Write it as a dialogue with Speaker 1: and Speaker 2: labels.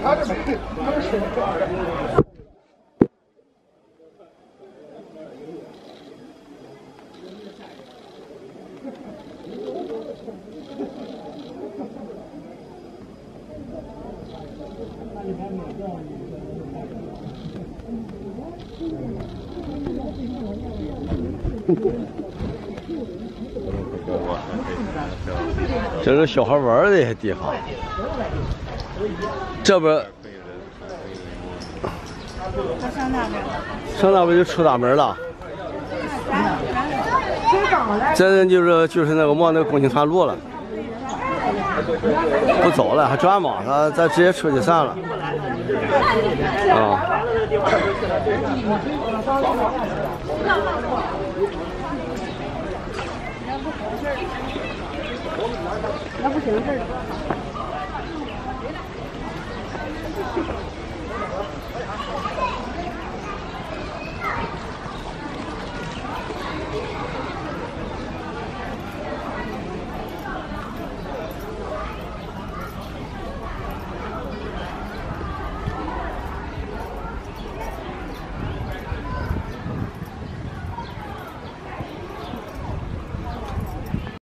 Speaker 1: 他这没，他这是。
Speaker 2: 这是小孩玩的一些地方。这边上那边就出大门了。这就是那个往那个共青团路了。不走了，还转吗？咱直接出去算了。啊。
Speaker 3: 那不行，这。